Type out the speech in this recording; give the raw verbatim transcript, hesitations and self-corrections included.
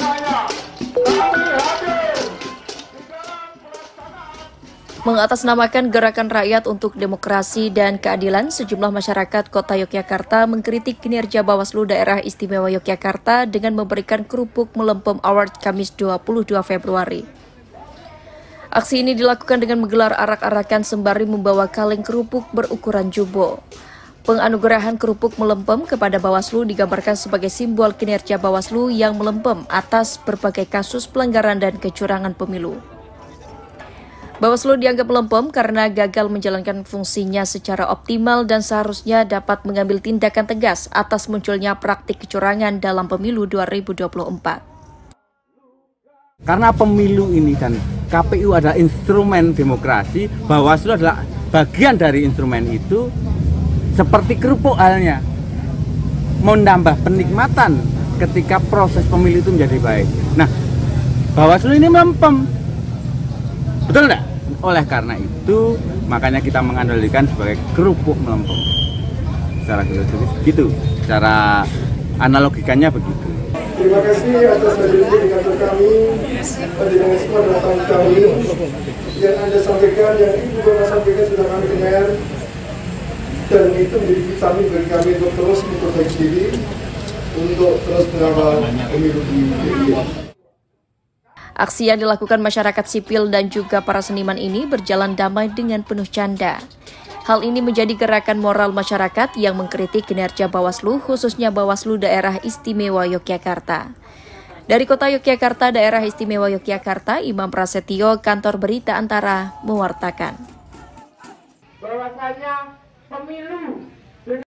Mengatasnamakan Gerakan Rakyat untuk Demokrasi dan Keadilan, sejumlah masyarakat Kota Yogyakarta mengkritik kinerja Bawaslu Daerah Istimewa Yogyakarta dengan memberikan kerupuk melempem award Kamis dua puluh dua Februari. Aksi ini dilakukan dengan menggelar arak-arakan sembari membawa kaleng kerupuk berukuran jumbo. Penganugerahan kerupuk melempem kepada Bawaslu digambarkan sebagai simbol kinerja Bawaslu yang melempem atas berbagai kasus pelanggaran dan kecurangan pemilu. Bawaslu dianggap melempem karena gagal menjalankan fungsinya secara optimal dan seharusnya dapat mengambil tindakan tegas atas munculnya praktik kecurangan dalam pemilu dua ribu dua puluh empat. Karena pemilu ini dan K P U adalah instrumen demokrasi, Bawaslu adalah bagian dari instrumen itu, seperti kerupuk halnya, menambah penikmatan ketika proses pemilu itu menjadi baik. Nah, Bawaslu ini melempem. Betul enggak? Oleh karena itu, makanya kita menganalogikan sebagai kerupuk melempem. Secara filosofis gitu, secara analogikannya begitu. Terima kasih atas hadirnya di kantor kami, dengan semua datang kami. Yang Anda sampaikan, yang Ibu Bapak sampaikan sudah kami dengar. Dan itu menjadi vitamin bagi kami untuk terus memperbaiki diri, untuk terus mengawal pemilu di Indonesia. Aksi yang dilakukan masyarakat sipil dan juga para seniman ini berjalan damai dengan penuh canda. Hal ini menjadi gerakan moral masyarakat yang mengkritik kinerja Bawaslu, khususnya Bawaslu Daerah Istimewa Yogyakarta. Dari Kota Yogyakarta, Daerah Istimewa Yogyakarta, Imam Prasetyo, Kantor Berita Antara, mewartakan. Bahwasanya pemilu